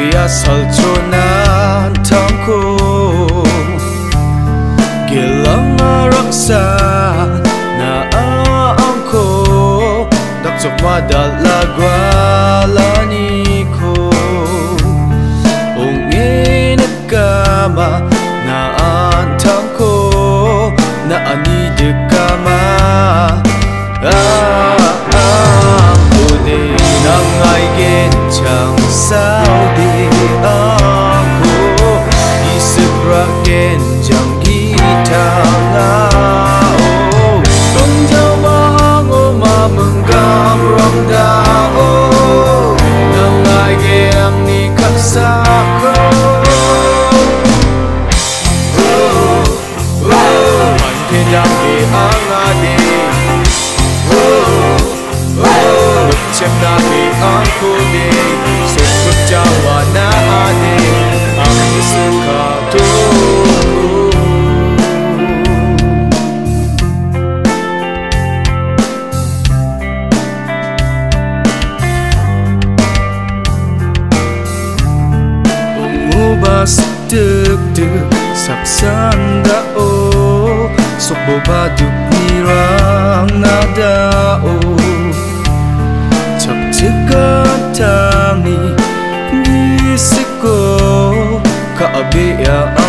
salchonan tangko gilang raksa na angko dakjok madalagwalani ko ongin kama na antangko na anidekama Uli nang ay genchang saudi ako isipra genjang gitang ao Rongjaw mahango mamanggam rongdao nang ay geang ni kaksako Pante Dambe ang adik Cem nami ang kuning Sukut Jawa na adik Ang sekatu Umubas deg-deg saksan dao Sukbo baduk nirang nadao Chakchikatami nisiko Kaabiya